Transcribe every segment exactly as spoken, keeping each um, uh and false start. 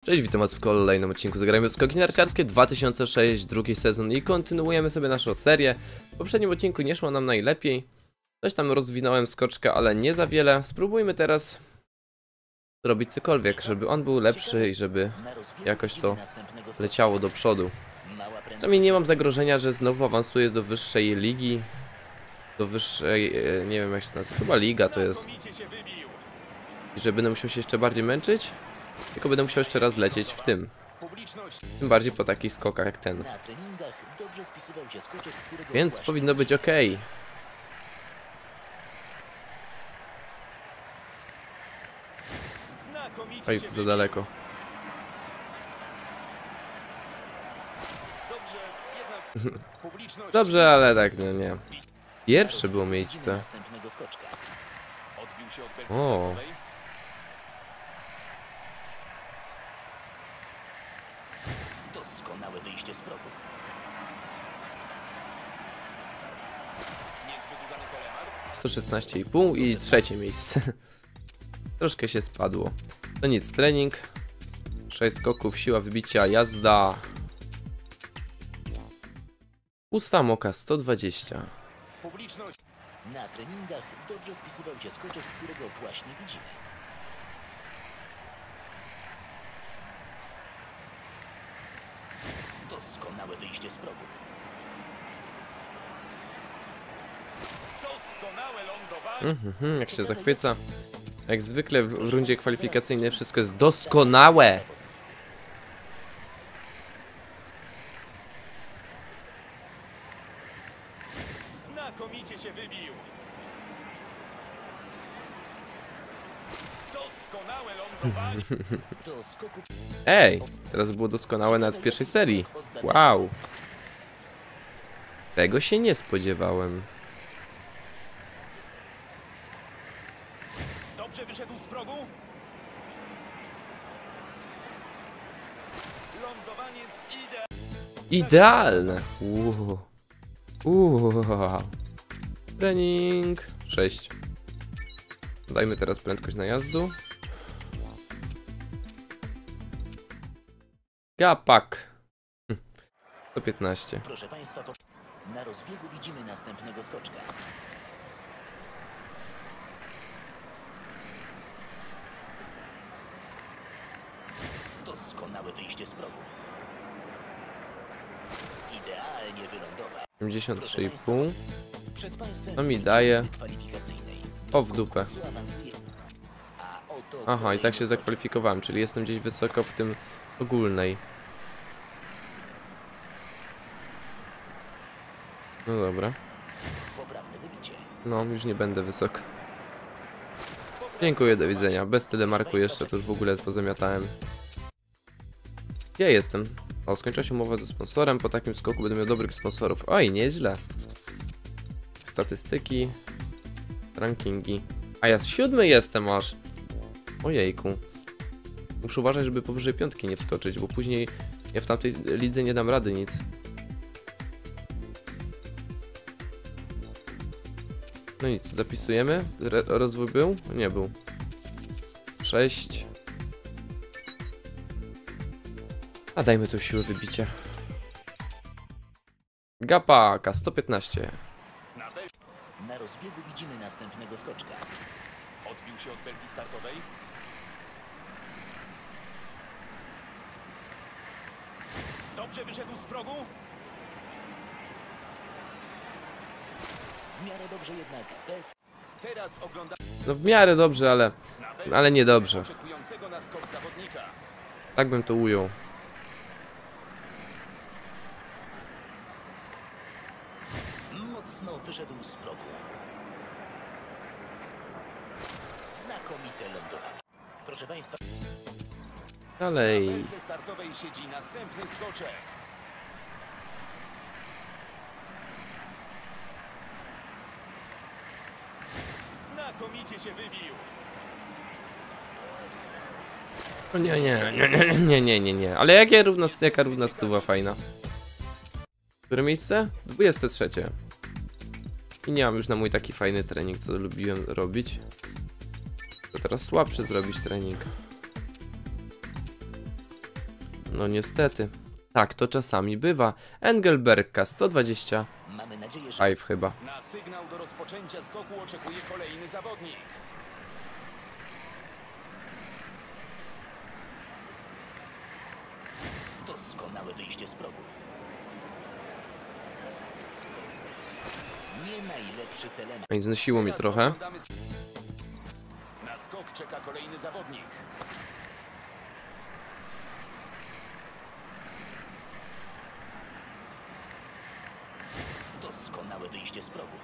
Cześć, witam was w kolejnym odcinku. Zagrajmy w Skoki Narciarskie dwa tysiące sześć, drugi sezon i kontynuujemy sobie naszą serię. W poprzednim odcinku nie szło nam najlepiej. Coś tam rozwinąłem skoczkę, ale nie za wiele. Spróbujmy teraz zrobić cokolwiek, żeby on był lepszy i żeby jakoś to leciało do przodu. Przynajmniej nie mam zagrożenia, że znowu awansuję do wyższej ligi. Do wyższej, nie wiem jak się nazywa, chyba liga to jest. I że będę musiał się jeszcze bardziej męczyć. Tylko będę musiał jeszcze raz lecieć w tym. Tym bardziej po takich skokach jak ten. Więc powinno być ok. Oj, za daleko. Dobrze, ale tak, no nie. Pierwsze było miejsce. O. Doskonałe wyjście z progu. sto szesnaście i pół i trzecie miejsce. Troszkę się spadło. To nic, trening. sześć skoków, siła wybicia, jazda. Pusta moka sto dwadzieścia. Publiczność. Na treningach dobrze spisywał się skoczek, którego właśnie widzimy. Doskonałe wyjście z progu. Doskonałe lądowanie. Mhm, jak się zachwyca. Jak zwykle w rundzie kwalifikacyjnej wszystko jest doskonałe. Znakomicie się wybił. Doskonałe lądowanie. Do skoku. Ej, teraz było doskonałe nawet w pierwszej serii. Wow. Tego się nie spodziewałem. Dobrze wyszedł z progu. Lądowanie z ide. Idealne. Wow. Wow. Trening. sześć. Dajmy teraz prędkość najazdu. Gapak. sto piętnaście. Proszę Państwa, po... na rozbiegu widzimy następnego skoczka. Doskonałe wyjście z progu. Idealnie wylądował. osiemdziesiąt trzy i pół. Przed Państwem To mi daje. kwalifikacyjnej. O, w dupę. Awansuje. A oto Aha, i kolejny tak się skoczek. zakwalifikowałem, czyli jestem gdzieś wysoko w tym ogólnej. No dobra. Poprawne wybicie. No, już nie będę wysoko. Dziękuję, do widzenia. Bez telemarku jeszcze, to już w ogóle pozamiatałem. Gdzie jestem? O, skończyła się umowa ze sponsorem. Po takim skoku będę miał dobrych sponsorów. Oj, nieźle. Statystyki. Rankingi. A ja z siódmy jestem aż. Ojejku. Muszę uważać, żeby powyżej piątki nie wskoczyć, bo później ja w tamtej lidze nie dam rady nic. No nic, zapisujemy. Re rozwój był? Nie był. sześć. A dajmy tu siłę wybicia. Gapaka, sto piętnaście. Na, na rozbiegu widzimy następnego skoczka. Odbił się od belki startowej. Dobrze wyszedł z progu. W miarę dobrze jednak bez. Teraz ogląda No w miarę dobrze, ale, ale niedobrze. oczekującego na skok zawodnika. Tak bym to ujął. Mocno wyszedł z progu. Znakomite lądowanie. Proszę Państwa, Dalej. na belce startowej siedzi następny skoczek. Znakomicie się wybił. O nie, nie, nie, nie, nie, nie, nie, nie. Ale jakie równa, jaka równa stuwa fajna. Które miejsce? dwudzieste trzecie. I nie mam już na mój taki fajny trening, co lubiłem robić. To teraz słabszy zrobić trening. No niestety. Tak to czasami bywa. Engelbergka sto dwadzieścia Mamy nadzieję, że pięć chyba. Na sygnał do rozpoczęcia skoku oczekuje kolejny zawodnik. doskonałe wyjście z progu. Nie najlepszy telemark. Więc znosiło mi Teraz trochę. oglądamy s- Na skok czeka kolejny zawodnik. Doskonałe wyjście z progu.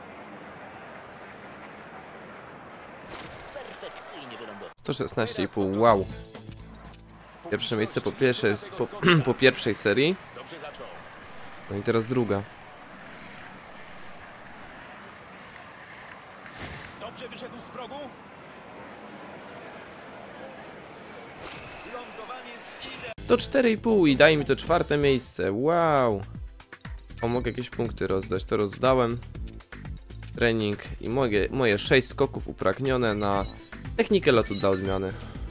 Perfekcyjnie wylądował. sto szesnaście i pół, wow. Pierwsze miejsce po pierwszej, po, po pierwszej serii. Dobrze zaczął. No i teraz druga. Dobrze wyszedł z progu. Lądowanie z ide. sto cztery i pół i daje mi to czwarte miejsce, wow. O, mogę jakieś punkty rozdać, to rozdałem. Trening i moje, moje sześć skoków upragnione na technikę lotu dla odmiany.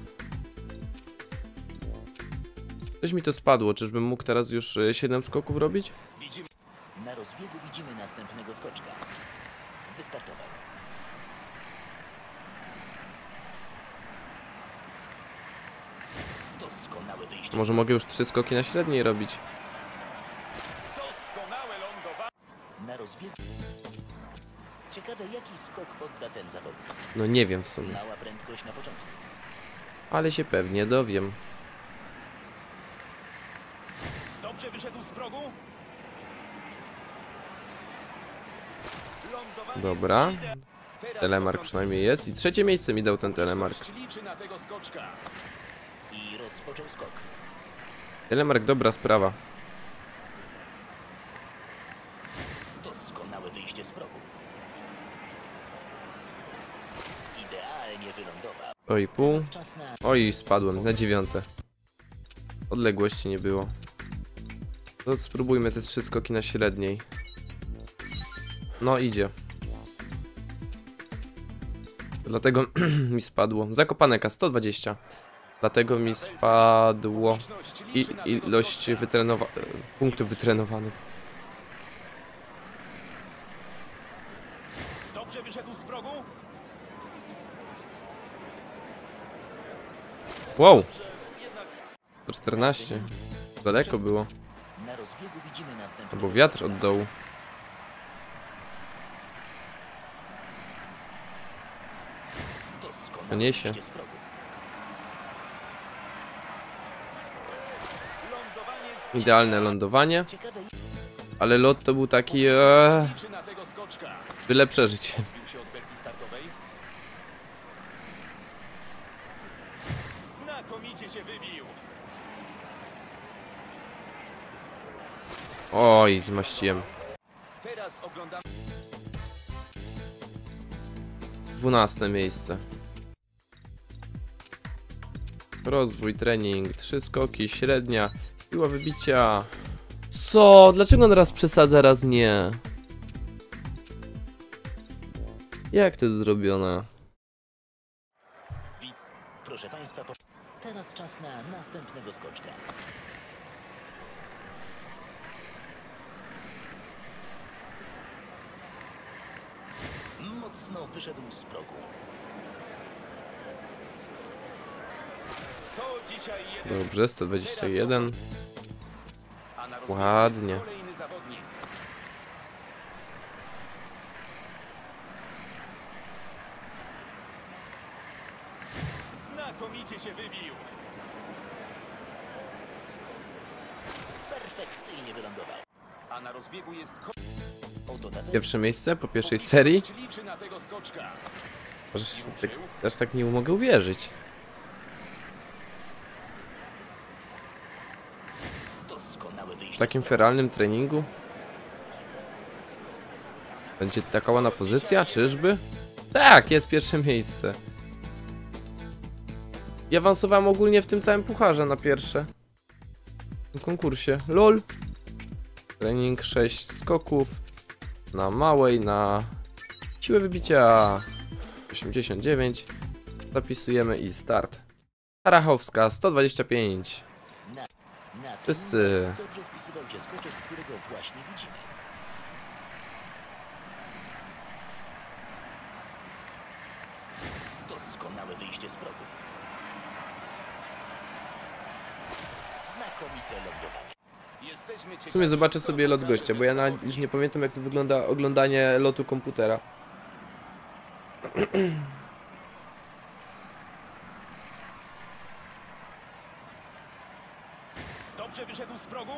Coś mi to spadło, czyżbym mógł teraz już y, siedem skoków robić? Widzimy. Na rozbiegu widzimy następnego skoczka. Wystartował. Doskonałe wyjście. Może z mogę już trzy skoki na średniej robić? Doskonałe lądowanie. Na rozbiegu. Ciekawe, jaki skok odda ten zawodnik. No nie wiem w sumie, Mała prędkość na początku. ale się pewnie dowiem. Dobrze wyszedł z progu. Lądowanie Dobra. z ide. Teraz Telemark oglądamy- przynajmniej jest i trzecie miejsce mi dał ten telemark. Publiczność liczy na tego skoczka. I rozpoczął skok. Telemark dobra sprawa. Doskonałe wyjście z progu. Idealnie wylądował. Oj pół. Teraz czas na Oj, spadłem na dziewiąte. Odległości nie było. To spróbujmy te trzy skoki na średniej. No idzie. Dlatego mi spadło. Zakopaneka sto dwadzieścia. Dlatego mi spadło Publiczność i liczy na tego ilość skoczka. wytrenowa punktów wytrenowanych. Dobrze wyszedł z progu. Wow, Jednak to czternaście. Daleko było. Na rozbiegu widzimy następnego Albo wiatr skoczka. od dołu. Doskonałe To niesie. wyjście z progu. lądowanie z Idealne lądowanie. Ciekawe, Ale lot to był taki... Ee, Publiczność liczy na tego skoczka. byle przeżyć. Bił się od belki startowej. Znakomicie się wybił. Oj, zmaściłem. Teraz oglądamy. dwunaste miejsce. Rozwój, trening, trzy skoki, średnia, siła wybicia. Co? Dlaczego on raz przesadza, raz nie? Jak to jest zrobione? Wi- Proszę Państwa, po... teraz czas na następnego skoczka. Mocno wyszedł z progu. To dzisiaj jeden. Dobrze, sto dwadzieścia jeden. A na rozbiegu Ładnie. jest kolejny zawodnik. Znakomicie się wybił. Perfekcyjnie wylądował. A na rozbiegu jest ko- Oto tabela. Pierwsze miejsce po pierwszej serii. Publiczność liczy na tego skoczka. Aż tak, aż tak nie mogę uwierzyć. Doskonałe wyjście W takim z progu. feralnym treningu. Będzie taka ładna pozycja, czyżby? Tak, jest pierwsze miejsce. I awansowałem ogólnie w tym całym pucharze na pierwsze. W konkursie. LOL. Trening sześć skoków. Na małej, na siłę wybicia osiemdziesiąt dziewięć. Zapisujemy i start. Harachowska sto dwadzieścia pięć. Na Wszyscy. treningu dobrze spisywał się skoczek, którego właśnie widzimy. Doskonałe wyjście z progu. Znakomite lądowanie. Jesteśmy W sumie zobaczę sobie lot gościa, bo ja na, już nie pamiętam, jak to wygląda oglądanie lotu komputera. Dobrze wyszedł z progu?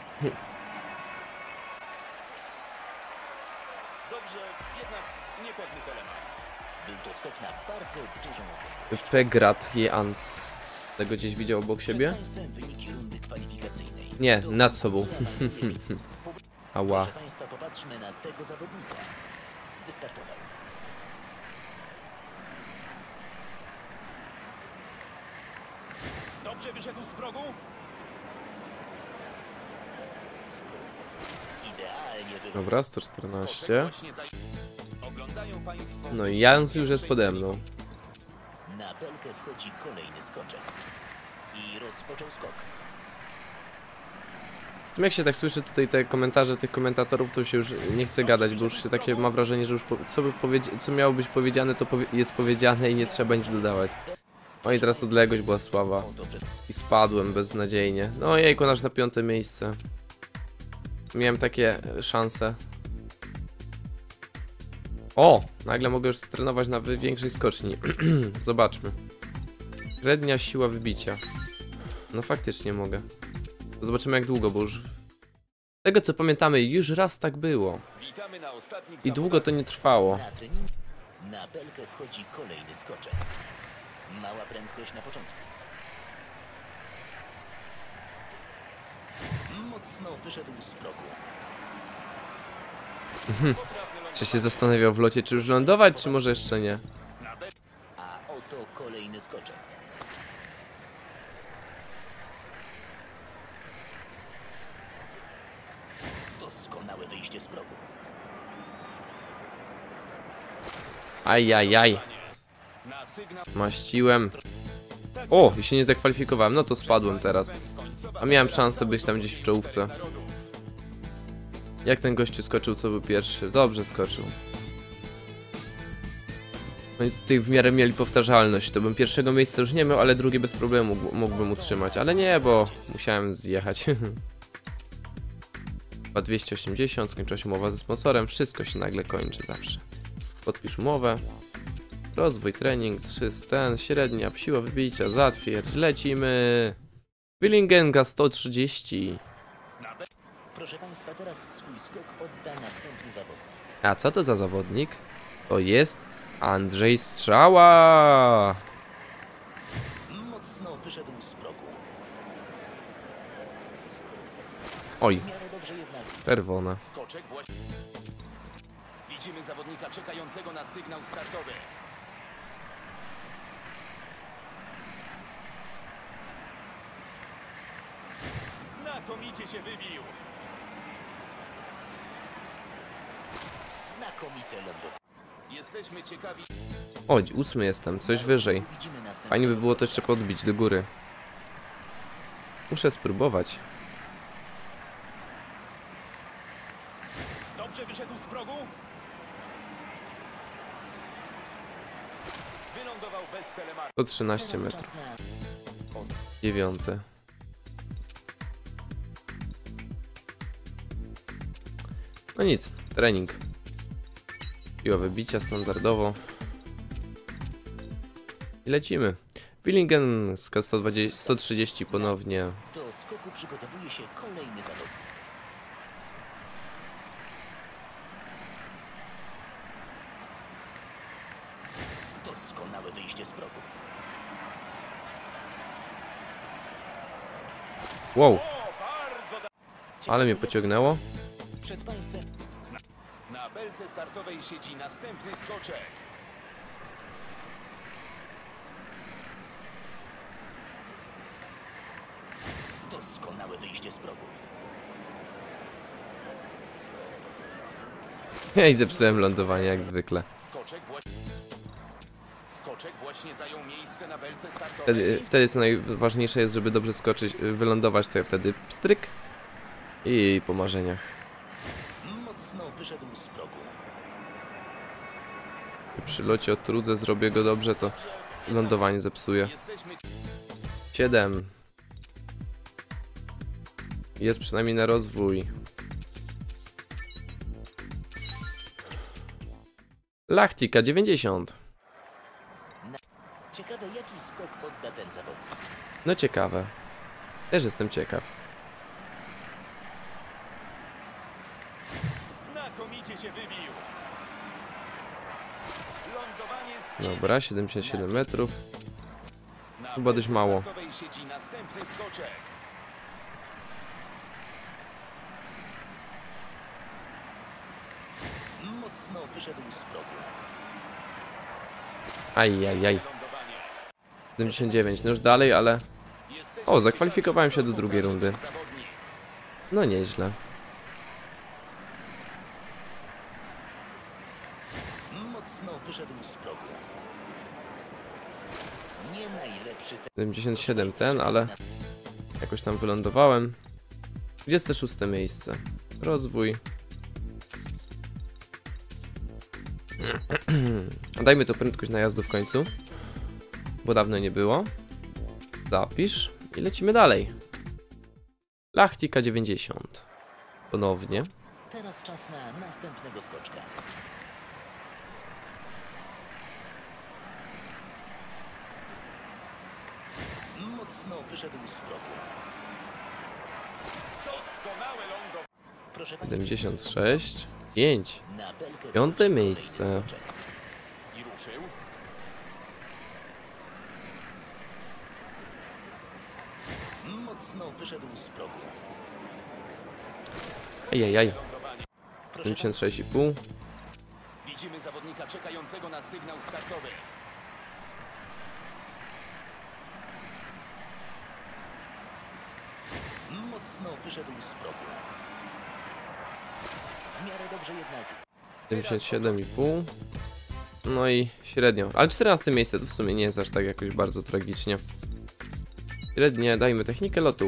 Dobrze, jednak niepewny telemark. Był to skok na bardzo dużą odległość. Pegrat Jans. Tego gdzieś widział obok siebie? Przed państwem wyniki rundy kwalifikacyjnej. Nie, Do nad końca sobą. zaawansuje ekip. Ała. Proszę państwa, popatrzmy na tego zawodnika. Wystartował. Dobrze wyszedł z progu? Idealnie wyrównał. Dobra, sto Skoczek czternaście. właśnie zaj... Oglądają państwo... No i Jans już jest pode mną. Na belkę wchodzi kolejny skoczek. I rozpoczął skok. W sumie jak się tak słyszy tutaj te komentarze tych komentatorów, to się już nie chce gadać, bo już się takie ma wrażenie, że już po, co, by powiedzi- co miało być powiedziane, to powie jest powiedziane i nie trzeba nic dodawać. No i teraz odległość była słaba. I spadłem beznadziejnie. No jejku, nasz na piąte miejsce. Miałem takie szanse. O! Nagle mogę już trenować na większej skoczni. Zobaczmy. Średnia siła wybicia. No faktycznie mogę. Zobaczymy jak długo, bo już... Z tego co pamiętamy, już raz tak było. Witamy na ostatnich I długo to nie trwało. Na treningu. Na belkę wchodzi kolejny skoczek. Mała prędkość na początku. Mocno wyszedł z progu. Czy się zastanawiał w locie, czy już lądować, czy może jeszcze nie? A oto kolejny skoczek. Doskonałe wyjście z progu. Ajajaj. Na sygnał... Maściłem. O, i się nie zakwalifikowałem, no to spadłem teraz. A miałem szansę być tam gdzieś w czołówce. Jak ten gościu skoczył, co był pierwszy? Dobrze skoczył. Oni tutaj w miarę mieli powtarzalność. To bym pierwszego miejsca już nie miał, ale drugie bez problemu mógł- mógłbym utrzymać. Ale nie, bo musiałem zjechać. Chyba dwieście osiemdziesiąt, skończyła się umowa ze sponsorem. Wszystko się nagle kończy zawsze. Podpisz umowę. Rozwój, trening, trzy, ten, średnia, siła wybicia, zatwierdź, lecimy. Willingenga sto trzydzieści. Proszę państwa, teraz swój skok odda następny zawodnik. A co to za zawodnik? To jest Andrzej Strzała. Mocno wyszedł z progu. Oj, W miarę dobrze jednak. czerwona. Skoczek właśnie... Widzimy zawodnika czekającego na sygnał startowy. Znakomicie się wybił. Znakomite lądowanie. Jesteśmy ciekawi... O, ósmy jestem, coś wyżej. Widzimy następnego Fajnie by było to skoczka. jeszcze podbić do góry. Muszę spróbować. Dobrze wyszedł z progu? Wylądował bez telemarku. To trzynaście Teraz metrów. czas na... Dziewiąty. No nic, trening. Siła wybicia standardowo. I lecimy. Willingen z sto dwadzieścia, sto trzydzieści ponownie. Do skoku przygotowuje się kolejny zawodnik. Doskonałe wyjście z progu. Wow, O, bardzo da... ale mnie pociągnęło. Przed państwem Na belce startowej siedzi następny skoczek. doskonałe wyjście z progu. Ja i zepsułem lądowanie jak zwykle. Skoczek właśnie... Skoczek właśnie zajął miejsce na belce startowej. Wtedy, wtedy co najważniejsze jest, żeby dobrze skoczyć, wylądować, to wtedy pstryk i po marzeniach. Mocno wyszedł z progu. Przy locie odtrudzę, zrobię go dobrze, to lądowanie zepsuje. Jesteśmy... siedem. Jest przynajmniej na rozwój. Lachtika dziewięćdziesiąt. Ciekawe, jaki skok odda ten zawodnik. No ciekawe. Też jestem ciekaw. Znakomicie się wybił. Lądowanie z... Dobra, siedemdziesiąt siedem metrów. Na Chyba dość belce mało. startowej siedzi następny skoczek. Mocno wyszedł z progu. Ajajaj. Lądowanie. siedemdziesiąt dziewięć. No już dalej, ale... Jesteśmy O, zakwalifikowałem się ciekawi, do co drugiej pokaże rundy. ten zawodnik. No nieźle. Mocno wyszedł z progu. Nie najlepszy ten. siedemdziesiąt siedem ten, ale jakoś tam wylądowałem. dwudzieste szóste miejsce. Rozwój. Dajmy to prędkość najazdu w końcu, bo dawno nie było. Zapisz i lecimy dalej. Lachtika dziewięćdziesiąt. Ponownie. Teraz czas na następnego skoczka. Mocno wyszedł z progu. Doskonałe lądowanie. Proszę państwa, siedemdziesiąt sześć. pięć. na belkę Piąte wrócił miejsce. kolejny skoczek. I ruszył. Mocno wyszedł z progu. Ajajaj. Lądowanie. Proszę siedemdziesiąt sześć i pół. Widzimy zawodnika czekającego na sygnał startowy. państwa, mocno wyszedł z progu. W miarę dobrze jednak. siedemdziesiąt siedem i pół. No i średnio. Ale czternaste miejsce to w sumie nie jest aż tak jakoś bardzo tragicznie. Średnie, dajmy technikę lotu.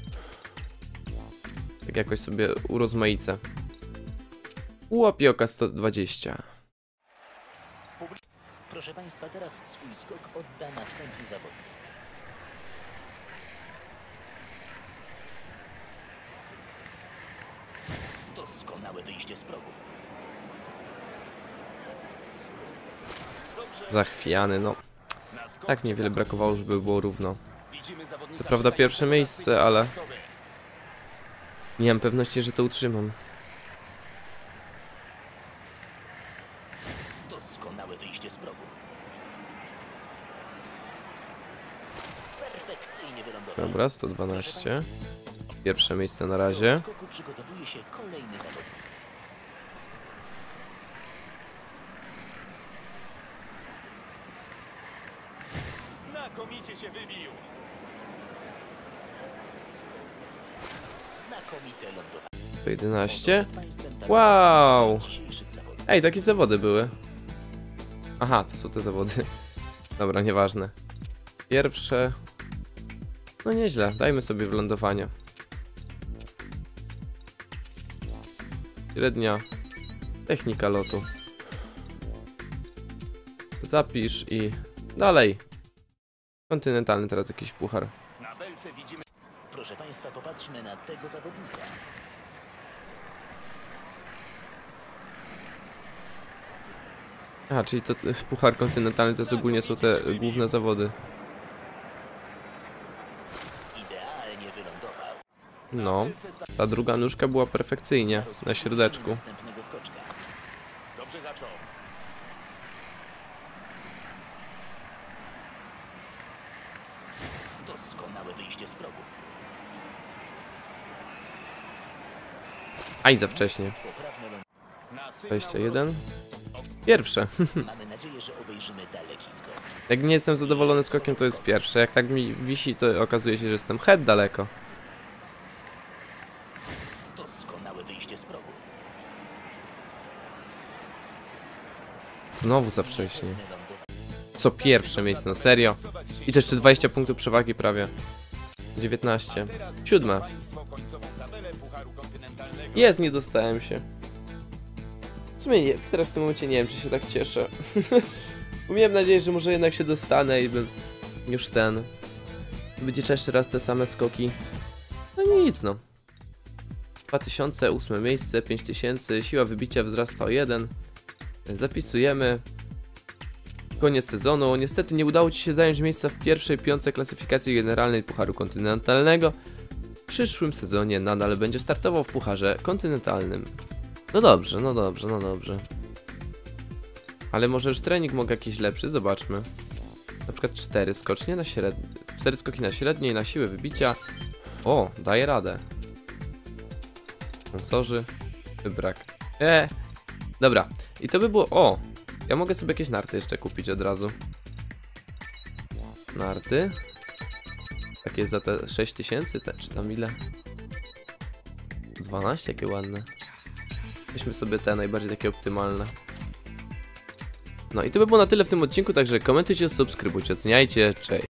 Tak jakoś sobie urozmaicę. Łapioka sto dwadzieścia. Proszę państwa, teraz swój skok odda następny zawodnik. Doskonałe wyjście z progu. Zachwiany, no. Na skok Tak niewiele czeka- brakowało, żeby było równo. Widzimy zawodnika Co prawda pierwsze czekającego na miejsce, sygnał ale- startowy. Nie mam pewności, że to utrzymam. Doskonałe wyjście z progu. Perfekcyjnie wylądował. Dobra, sto dwanaście. Pierwsze miejsce na razie. Do skoku przygotowuje się kolejny zawodnik. Znakomicie się wybił. Znakomite lądowanie. sto jedenaście. Przed państwem tak Wow! nazywany dzisiejszy zawodnik. Ej, takie zawody były. Aha, to są te zawody. Dobra, nieważne. Pierwsze. No nieźle, dajmy sobie wylądowanie. Średnia. Technika lotu. Zapisz i dalej. Kontynentalny teraz jakiś puchar. Na belce widzimy Proszę państwa, popatrzmy na tego zawodnika. Aha, czyli to t- puchar kontynentalny to jest ogólnie są te główne zawody. Idealnie wylądował. No, ta druga nóżka była perfekcyjnie na środeczku. Następnego skoczka. dobrze zaczął. Doskonałe wyjście z progu. Aj, za wcześnie. Poprawne lądowanie. Na sygnał dwadzieścia jeden. Pierwsze. Mamy nadzieję, że obejrzymy daleki skok. Jak nie jestem zadowolony skokiem, to jest pierwsze. Jak tak mi wisi, to okazuje się, że jestem head daleko. Doskonałe wyjście z progu. Znowu za wcześnie. Pewne lądowanie. co pierwsze miejsce, no serio. I to jeszcze dwadzieścia punktów przewagi prawie. dziewiętnaście. Siódme. Jest, nie dostałem się. W sumie nie, teraz w tym momencie nie wiem, czy się tak cieszę. Miałem nadzieję, że może jednak się dostanę i bym już ten... Będzie jeszcze raz te same skoki. No nic no. dwa tysiące, ósme miejsce, pięć tysięcy, siła wybicia wzrasta o jeden. Zapisujemy. Koniec sezonu. Niestety nie udało Ci się zająć miejsca w pierwszej piątce klasyfikacji generalnej Pucharu Kontynentalnego. W przyszłym sezonie nadal będzie startował w Pucharze Kontynentalnym. No dobrze, no dobrze, no dobrze. Ale może już trening mogę jakiś lepszy, zobaczmy. Na przykład cztery skocznie na średnie, cztery skoki na średniej, na siłę wybicia. O, daje radę. Sponsorzy. Brak. Eee. Dobra. I to by było... O! Ja mogę sobie jakieś narty jeszcze kupić od razu. Narty. Takie za te sześć tysięcy, te, czy tam ile? dwanaście, jakie ładne. Weźmy sobie te najbardziej takie optymalne. No i to by było na tyle w tym odcinku, także komentujcie, subskrybujcie, oceniajcie, cześć.